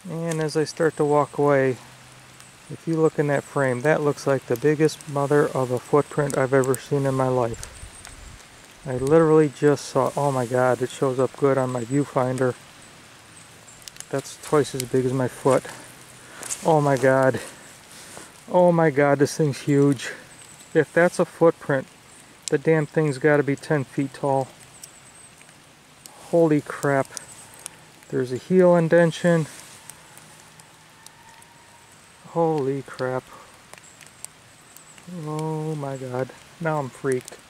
And as I start to walk away, if you look in that frame, that looks like the biggest mother of a footprint I've ever seen in my life. I literally just saw, oh my god, it shows up good on my viewfinder. That's twice as big as my foot. Oh my god. Oh my god, this thing's huge. If that's a footprint, the damn thing's got to be 10 feet tall. Holy crap. There's a heel indentation. Holy crap. Oh my god. Now I'm freaked.